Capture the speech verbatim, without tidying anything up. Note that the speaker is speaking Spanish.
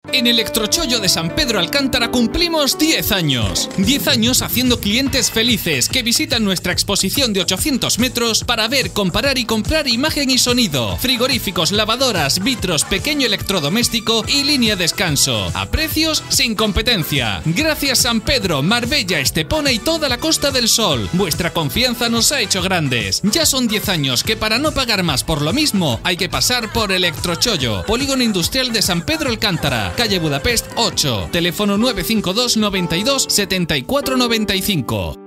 En Electrochollo de San Pedro Alcántara cumplimos diez años. diez años haciendo clientes felices que visitan nuestra exposición de ochocientos metros para ver, comparar y comprar imagen y sonido, frigoríficos, lavadoras, vitros, pequeño electrodoméstico y línea descanso. A precios sin competencia. Gracias San Pedro, Marbella, Estepona y toda la Costa del Sol. Vuestra confianza nos ha hecho grandes. Ya son diez años que para no pagar más por lo mismo hay que pasar por Electrochollo, Polígono Industrial de San Pedro Alcántara, calle Budapest ocho, teléfono nueve cinco dos noventa y dos setenta y cuatro noventa y cinco.